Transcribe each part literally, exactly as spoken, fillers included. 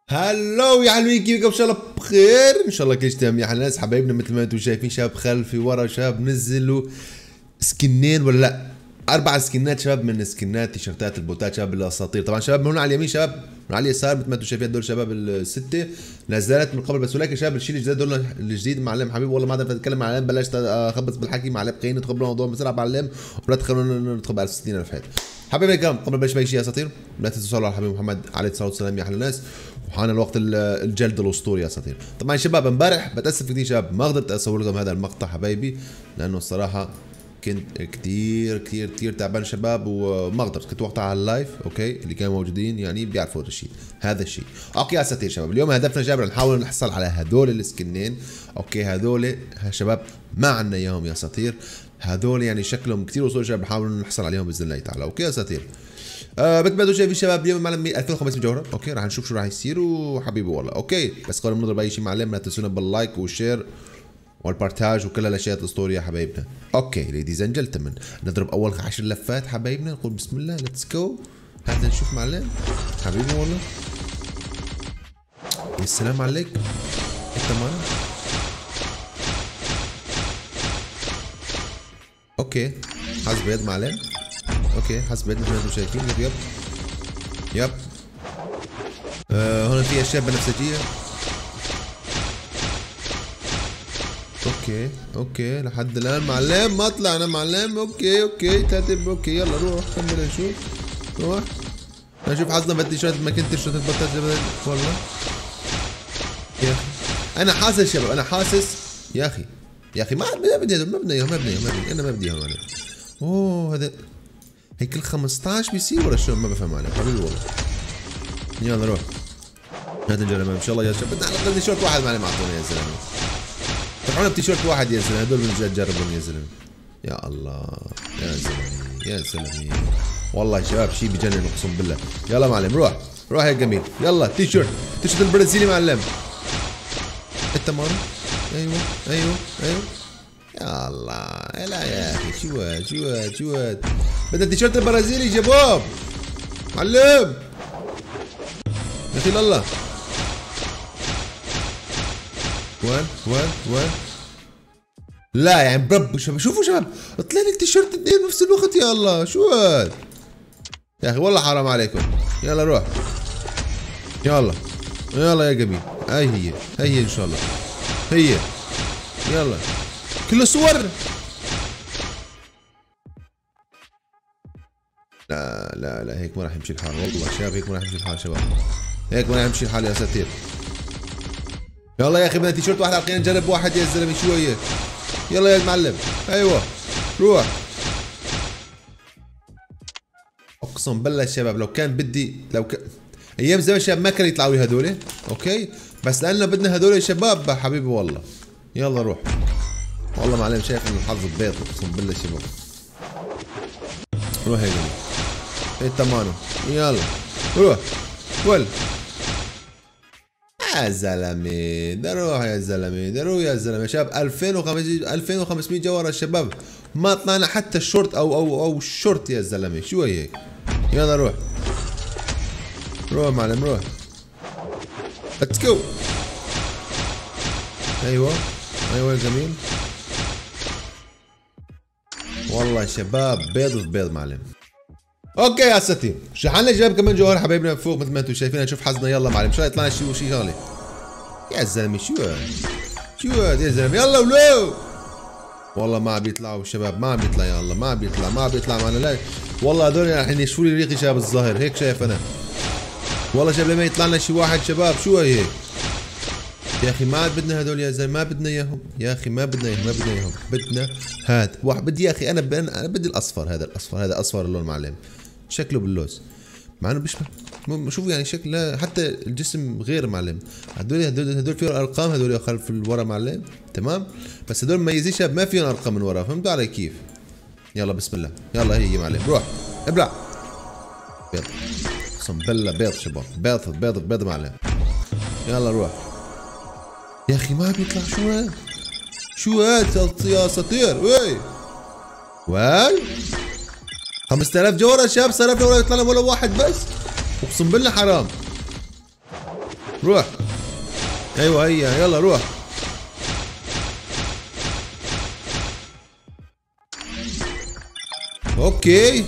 هلو يا حلوين، كيفكم؟ ان شاء الله بخير، ان شاء الله كل شيء تمام يا حلال ناس حبايبنا. مثل ما انتم شايفين شباب خلفي ورا شباب نزلوا سكنين ولا لا اربع سكنات شباب من سكنات تيشرتات البوتات شباب الاساطير. طبعا شباب من هنا على اليمين شباب من على اليسار مثل ما انتم شايفين هدول شباب السته نزلت من قبل، بس ولكن شباب الشيء الجديد دول الجديد معلم حبيبي والله ما اقدر اتكلم معلم، بلشت اخبص بالحكي معلم. خلينا ندخل بالموضوع بسرعه معلم ولا تخلونا ندخل ب ستين ألف حيط. حبايبي الكرام قبل ما نبلش باي شيء اساطير لا تنسوا تصلوا على الحبيب محمد عليه الصلاه والسلام يا احلى الناس، وحان الوقت الجلد الاسطوري يا اساطير. طبعا شباب امبارح بتاسف كثير شباب ما قدرت اصور لكم هذا المقطع حبايبي، لانه الصراحه كنت كثير كثير كثير تعبان شباب وما قدرت. كنت وقتها على اللايف اوكي، اللي كانوا موجودين يعني بيعرفوا هذا الشيء هذا الشيء اوكي يا اساطير. شباب اليوم هدفنا شباب نحاول نحصل على هذول السكنين اوكي. هذول شباب ما عندنا اياهم يا اساطير، هذول يعني شكلهم كثير وصول شباب نحاول نحصل عليهم باذن الله تعالى اوكي يا اساطير. آه بتبادلوا شايفين شباب اليوم معلم ألفين وخمسمية جوهره اوكي، راح نشوف شو راح يصير وحبيبي والله اوكي. بس قبل ما نضرب اي شيء معلم لا تنسونا باللايك والشير والبارتاج وكل الاشياء الاسطوريه يا حبايبنا اوكي. ليديز اند جنتلمان نضرب اول عشر لفات حبايبنا، نقول بسم الله ليتس جو. هذا نشوف معلم حبيبي والله. يا سلام عليك انت معنا اوكي. حظ بيض معلم اوكي، حظ بيض مثل ما انتم شايفين. يب يب يب آه هون في اشياء بنفسجيه اوكي اوكي لحد الان معلم ما طلعنا معلم اوكي اوكي تاتب اوكي. يلا روح كمل نشوف روح نشوف حظنا بالتيشيرت ما كنت تيشيرت البطاطا والله يا اخي. انا حاسس شباب انا حاسس يا اخي يا اخي ما بدي ما بدي اياهم ما بدي اياهم ما بدي انا ما بدي اياهم. اوه هذا هيك ال خمسطعش بيصير ولا شو ما بفهم عليك حبيبي والله. يلا روح هذا الجرم ان شاء الله يا شباب. بدنا على تيشيرت واحد معلم اعطونا يا زلمه، طلعونا بتيشيرت واحد يا زلمه. هدول من جد جربهم يا زلمه. يا الله يا زلمه يا زلمه والله شباب شيء بجنن اقسم بالله. يلا معلم روح روح يا جميل. يلا تيشيرت تيشيرت البرازيلي معلم انت مارو. ايوه ايوه ايوه يا الله لا يا اخي شو هاد شو هاد شو هاد. بدنا التيشيرت البرازيلي شباب معلم يا اخي الله. وين وين وين لا يعني برب شباب شوفوا شباب طلع لي التيشيرت اثنين بنفس الوقت. يا الله شو هاد يا اخي والله حرام عليكم. يلا روح يلا يلا يا جميل. هاي هي هاي هي ان شاء الله هي. يلا كله صور. لا لا لا هيك ما راح يمشي الحال والله شباب، هيك ما راح يمشي الحال شباب، هيك ما راح يمشي الحال يا ساتير. يلا يا اخي بدنا تيشيرت واحد خلينا نجرب واحد يا زلمه شويه. يلا يا معلم ايوه روح. اقسم بالله الشباب لو كان بدي لو ك... ايام زمان شباب ما كانوا يطلعوا لي هذول اوكي، بس لانه بدنا هذول يا شباب حبيبي والله. يلا روح والله معلم شايف ان الحظ بيض اقسم بالله شباب. روح يا جميل انت مانو. يلا روح ول يا زلمه ده روح يا زلمه ده روح يا زلمه. شباب ألفين وخمسمية جوهره الشباب ما طلعنا حتى الشورت او او او الشورت يا زلمه شو هيك. يلا روح روح معلم روح ليتس جو. ايوه ايوه يا جميل والله شباب بيض في بيض معلم اوكي يا ستي. شحنا شباب كمان جوهر حبايبنا فوق مثل ما انتم شايفين. نشوف حظنا يلا معلم ان شاء الله يطلع شيء شيء شغله. يا زلمه شو هاد شو هاد يا زلمه. يلا ولو والله ما عم بيطلعوا شباب ما عم بيطلع. يا الله ما عم بيطلع ما عم بيطلع معنا لا والله. هذول راح ينشفوا لي ريقي شباب الظاهر هيك شايف انا والله. شباب لما يطلع لنا شي واحد شباب شو هيك يا اخي. ما عاد بدنا هذول يا زلمه ما بدنا اياهم يا اخي ما بدنا اياهم ما بدنا اياهم. بدنا هاد واحد بدي يا اخي. انا ب... انا بدي الاصفر هذا الاصفر هذا اصفر اللون معلم شكله باللوز مع انه بيشبه شوف يعني شكله حتى الجسم غير معلم. هدول هدول هدول فيهم ارقام هدول خلف الورا معلم تمام، بس هدول مميزين شباب ما فيهم ارقام من ورا. فهمتوا علي كيف؟ يلا بسم الله يلا هي معلم روح ابلع بيض اقسم بالله بيض شباب بيض بيض بيض معلم. يلا روح يا اخي ما بيطلع. شو هاد شو هاد يا اساطير وي وال خمسة آلاف جوهره شباب صرفنا ولا يطلع لنا ولا واحد بس اقسم بالله حرام. روح. ايوه هي، يلا روح. اوكي.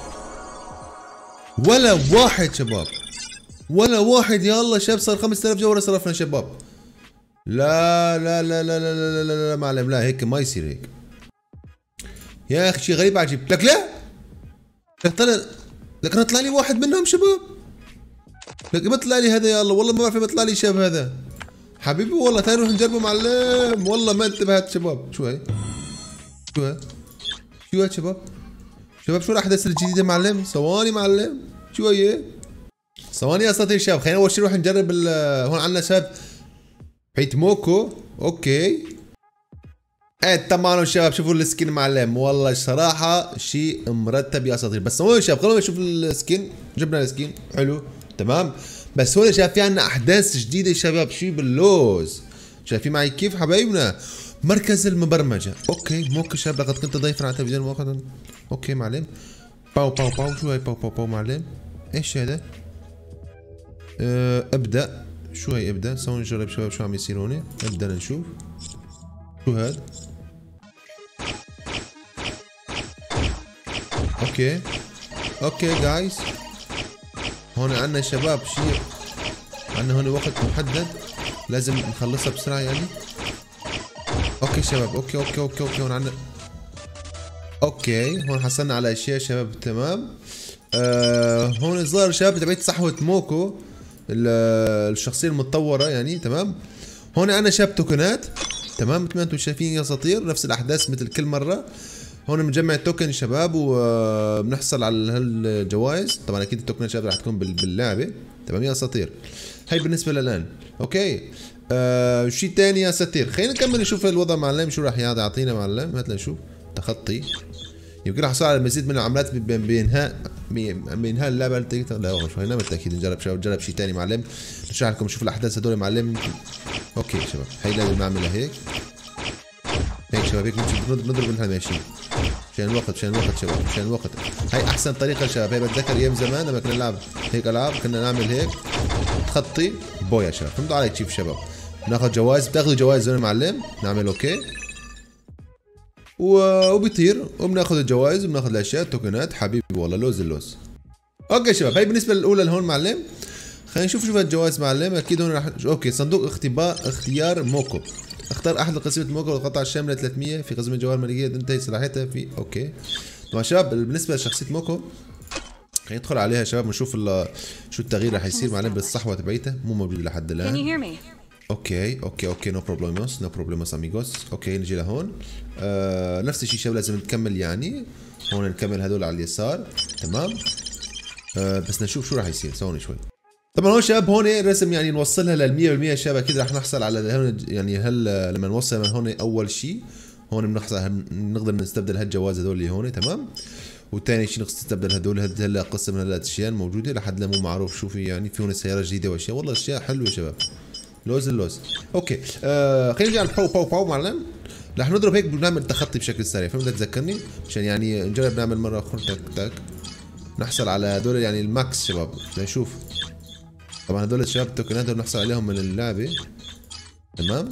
ولا واحد شباب، ولا واحد. يلا شباب صار خمسة آلاف جوهرة صرفنا شباب. لا لا لا لا لا لا لا لا, لا معلم، لا هيك ما يصير هيك يا اخي، شيء غريب عجيب. لك لا، لك طلع، لك انا طلع لي واحد منهم شباب. لك ما طلع لي هذا، يا الله والله ما بعرف ما طلع لي شاب هذا حبيبي والله. تعال نروح نجربه معلم، والله ما انتبهت شباب. شو هي؟ شو هي؟ شو هي شباب؟ شباب شو الاحداث الجديده معلم؟ ثواني معلم، شو هي؟ ثواني يا اساطير شباب، خلينا اول شيء نروح نجرب. هون عندنا شباب بيت موكو. اوكي ايه تمام شباب، شوفوا السكين معلم، والله صراحه شيء مرتب يا اساطير. بس هون شباب خلونا نشوف السكين. جبنا السكين حلو تمام، بس هون شباب في عندنا احداث جديده شباب. شيء باللوز، شايفين معي كيف حبايبنا؟ مركز المبرمجه. اوكي موكو شباب، لقد كنت ضيفا على التلفزيون مؤقتا. اوكي معلم. باو باو باو، شو هي باو باو باو معلم؟ ايش هذا؟ أه ابدا. شو هي ابدا؟ سووا نجرب شباب شو عم يصير هون. ابدا نشوف شو هاد. اوكي اوكي جايز، هون عندنا شباب شيء، عندنا هون وقت محدد لازم نخلصها بسرعه يعني. اوكي شباب، اوكي اوكي اوكي اوكي هون عندنا. اوكي هون حصلنا على اشياء شباب تمام. آه هون الظاهر شباب تبعت صحوة موكو الشخصيه المتطوره يعني تمام. هون عندنا شباب توكنات تمام، مثل ما انتم شايفين يا اساطير، نفس الاحداث مثل كل مره. هون بنجمع توكن شباب وبنحصل على هالجوائز. طبعا اكيد التوكنات شباب رح تكون باللعبه تمام يا اساطير. هي بالنسبه للان. اوكي آه شيء ثاني يا اساطير، خلينا نكمل نشوف الوضع معلم شو راح يعطينا معلم. هات لنشوف. تخطي يمكن راح يحصل على المزيد من العملات بانهاء بانهاء اللعبه. لا شو هنا بالتاكيد نجرب شباب، نجرب شيء ثاني معلم، نشرح لكم نشوف الاحداث هذول معلم. اوكي شباب هي لازم نعملها هيك هيك شباب، هيك نضرب نحن ماشيين عشان الوقت، عشان الوقت شباب، عشان الوقت. هي احسن طريقه شباب. هي بتذكر ايام زمان لما كنا نلعب هيك العاب، كنا نعمل هيك تخطي بويا شباب. فهمتوا علي كيف شباب؟ ناخذ جوائز، بتاخذوا جوائز هون معلم. نعمل اوكي وبيطير وبناخذ الجوائز وبناخذ الاشياء التوكنات حبيبي والله لوز اللوز. اوكي شباب هي بالنسبه الاولى لهون معلم. خلينا نشوف شوف الجوائز معلم. اكيد هون راح اوكي صندوق اختبار اختيار موكو. اختار احد قسيمة موكو والقطعة الشاملة ثلاثمية في قسيمة جوال ملكية تنتهي صلاحيتها في اوكي. طبعا شباب بالنسبة لشخصية موكو خلينا ندخل عليها شباب ونشوف شو التغيير راح يصير معلم بالصحوة تبعيتها. مو موجود لحد الان. اوكي اوكي اوكي نو بروبليموس نو بروبليموس اميغوس. اوكي نجي لهون. آه نفس الشيء شباب لازم نكمل يعني. هون نكمل هذول على اليسار تمام. آه بس نشوف شو راح يصير. ثواني شوي. طبعا هون شباب هون الرسم يعني نوصلها لل مية بالمية شباب. اكيد رح نحصل على هون يعني هل لما نوصل من هون اول شيء هون بنحصل بنقدر نستبدل هالجواز هذول اللي هون تمام. وثاني شيء نستبدل هذول هلا قسم من الاشياء الموجوده لحد لا مو معروف شو في يعني. في هون سياره جديده واشياء والله اشياء حلوه شباب. لوز اللوز. اوكي آه خلينا نرجع على الباو باو باو معلم. رح نضرب هيك بنعمل تخطي بشكل سريع. فهمت تذكرني مشان يعني نجرب نعمل مره اخرى تك تك نحصل على هذول يعني الماكس شباب. لنشوف. طبعا هذول الشباب التوكنات هدول نحصل عليهم من اللعبه تمام.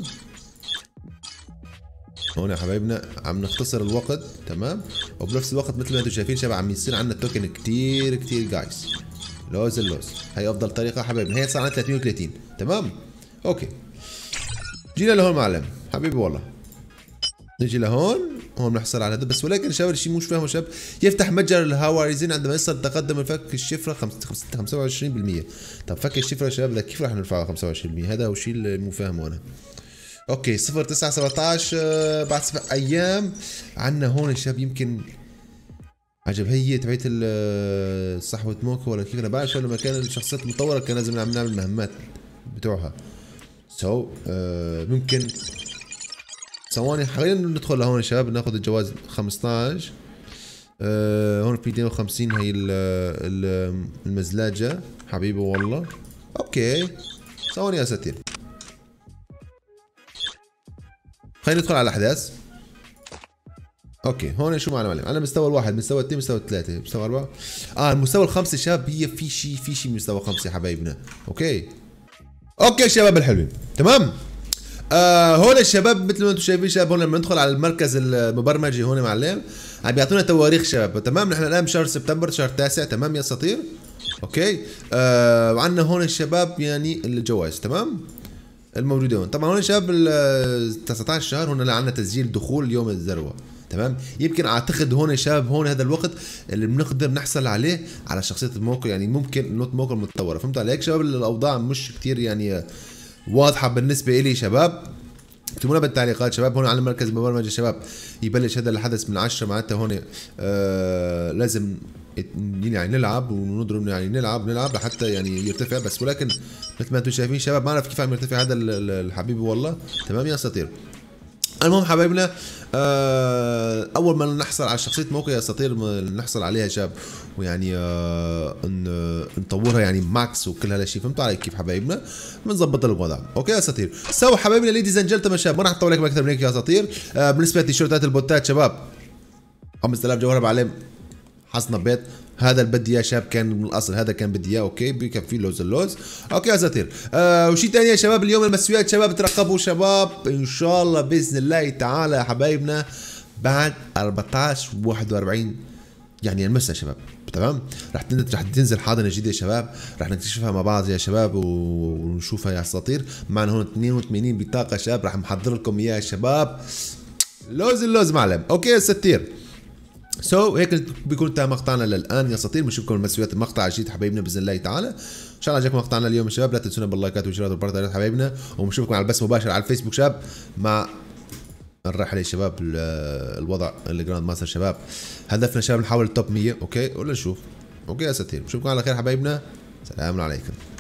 هون يا حبايبنا عم نختصر الوقت تمام. وبنفس الوقت مثل ما انتم شايفين شباب عم يصير عندنا توكن كثير كثير جايز. لوز اللوز. هي افضل طريقه حبايبنا. هي صار عندنا ثلاثمية وثلاثين تمام. اوكي جينا لهون معلم حبيبي والله. نجي لهون هون بنحصل على هذا بس. ولكن شباب الشيء مش فاهمه شباب. يفتح متجر الهواريزين عندما يصل تقدم فك الشفره خمسة وعشرين بالمية. طب فك الشفره شباب كيف راح نرفعها خمسة وعشرين بالمية؟ هذا هو الشيء اللي مو فاهمه انا. اوكي صفر تسعة سبعطعش بعد سبع ايام عندنا هون شباب. يمكن عجب هي تبعت صحوة موكو ولا كيف انا بعرف. لما كان الشخصيات المطوره كان لازم نعمل نعمل المهمات بتوعها. سو so, uh, ممكن ثواني خلينا ندخل لهون شباب ناخذ الجواز خمسطعش. آه هون في مئتين وخمسين هي ال ال المزلاجة حبيبي والله. اوكي ثواني يا ستير خلينا ندخل على الاحداث. اوكي هون شو معنا معلم؟ على مستوى الواحد، مستوى اثنين، مستوى ثلاثة، مستوى أربعة. اه المستوى الخمسة شباب هي في شيء في شيء مستوى خمسة حبايبنا. اوكي اوكي شباب الحلوين تمام. آه هون الشباب مثل ما انتم شايفين شباب، هون لما ندخل على المركز المبرمجي هون معلم عم بيعطونا تواريخ شباب. تمام نحن الان بشهر سبتمبر شهر تاسع تمام يا اساطير. اوكي آه وعندنا هون الشباب يعني الجوائز تمام الموجوده هون. طبعا هون الشباب ال تسعة عشر شهر هون عندنا تسجيل دخول يوم الذروه تمام. يمكن اعتقد هون يا شباب هون هذا الوقت اللي بنقدر نحصل عليه على شخصيه الموقع، يعني ممكن نوت موقع متطوره. فهمتوا علي هيك شباب؟ الاوضاع مش كثير يعني واضحه بالنسبه لي شباب. اكتبوا لنا بالتعليقات شباب. هون على مركز المبرمجه شباب يبلش هذا الحدث من عشرة معناتها هون آه لازم يعني نلعب ونضرب يعني نلعب نلعب لحتى يعني يرتفع بس. ولكن مثل ما انتم شايفين شباب ما بعرف كيف عم يرتفع هذا الحبيبي والله. تمام يا اساطير. المهم حبايبنا آه اول ما نحصل على شخصيه موقع يا اساطير نحصل عليها شاب ويعني آه نطورها يعني ماكس وكل هذا الشيء. فهمتوا علي كيف حبايبنا؟ بنظبط الوضع. اوكي يا اساطير. سو حبايبنا ليديز اند جنتلمان شباب ما راح اطول عليكم اكثر من هيك يا اساطير. آه بالنسبه لتيشيرتات البوتات شباب خمسة آلاف جوهره بعلم حصنا بيت. هذا اللي بدي اياه شباب كان من الاصل هذا كان بدي اياه. اوكي بكفي لوز اللوز. اوكي يا اساطير. آه وشيء ثاني يا شباب اليوم المسويات شباب ترقبوا شباب ان شاء الله باذن الله تعالى يا حبايبنا بعد أربعتاشر واحد وأربعين يعني المساء شباب تمام. رح تنزل رح تنزل حاضنه جديده يا شباب رح نكتشفها مع بعض يا شباب ونشوفها يا اساطير. معنا هون اثنين وثمانين بطاقه شباب رح محضر لكم اياها يا شباب لوز اللوز معلم. اوكي يا اساطير. سو so, هيك بيكون انتهى مقطعنا للان يا اساطير. بنشوفكم المسويات المقطع الجديد حبايبنا باذن الله تعالى. ان شاء الله عجبكم مقطعنا اليوم يا شباب. لا تنسونا باللايكات والشيرات والبارتاجات حبايبنا. وبنشوفكم على البث مباشر على الفيسبوك شباب مع الرحله يا شباب الوضع الجراند ماستر شباب. هدفنا شباب نحاول التوب مية. اوكي ولا نشوف. اوكي يا اساطير. بنشوفكم على خير حبايبنا. سلام عليكم.